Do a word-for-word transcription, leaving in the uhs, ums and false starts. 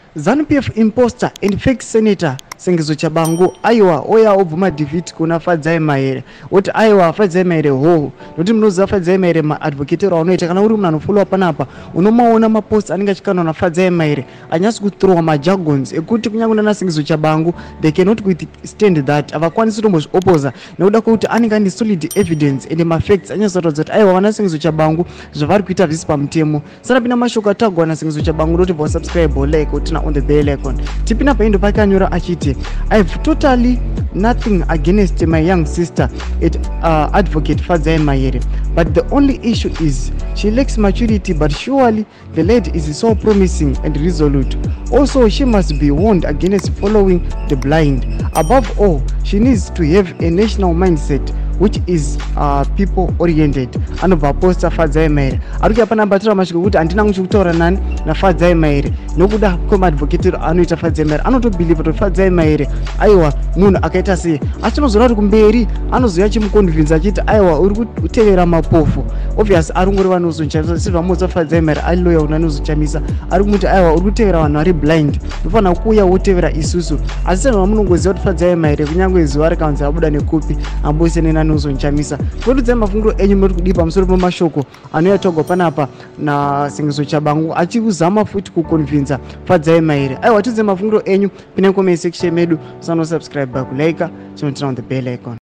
ZANU P F imposter and fake senator Sengizo Tshabangu aiwa oya obvuma defeat kuna Fadzai Mahere oti aiwa Fadzai Mahere ho noti munoziva Fadzai Mahere ma advocate raunoita kana uri munhu anofollowa panapa unomaona mapost anenge achikanwa na Fadzai Mahere anyasi kuthrowa majagons ekuti kunyange na Sengizo Tshabangu they cannot withstand that avakwanisi kutombozviopoza nekuda kwekuti anenge ane solid evidence and mafacts anyatsoratidza kuti aiwa vana Sengizo Tshabangu zvavari kuita zvisi pamutemo. Saka pina mashoko atagwa na Sengizo Tshabangu ndoti vo subscribe like utina on the bell icon tipina paindo pakanyora achiti I've totally nothing against my young sister at uh, advocate Fadzai Mahere, but the only issue is she lacks maturity, but surely the lady is so promising and resolute. Also, she must be warned against following the blind. Above all, she needs to have a national mindset which is uh, people oriented. Anobva posta Fadzai Mahere arikuya panambatira mashoko kuti andina kuchitaura nani na Fadzai Mahere nokuda kwemadvocate anoita Fadzai Mahere anotobhiliva kuti Fadzai Mahere aiwa munhu akaita sei, asi tinozoona kuti kumberi anozoya chimuconvince achiti aiwa uri kutevera mapofu. Obviously ari ngori vanhu vazochamisa sezvamudza Fadzai Mahere ari loya unhu anozochamisa ari kumuti aiwa uri kutevera vanhu vari blind unofanira kuuya wotevera isusu. Asi sezvo munongoziva kuti Fadzai Mahere kunyange zuva rikaunzi abuda nekupi ambosiyana nozochamisa. Todudzai mafungiro enyu muri kudii pamusoro pemashoko anouya togwa panapa na Sengizo Tshabangu achikuzama futi kuconvince Fadzai Mahere. Aiwa tidzai mafungiro enyu pina comment section medu, usano subscribe, kulike, chinotina on the bell icon.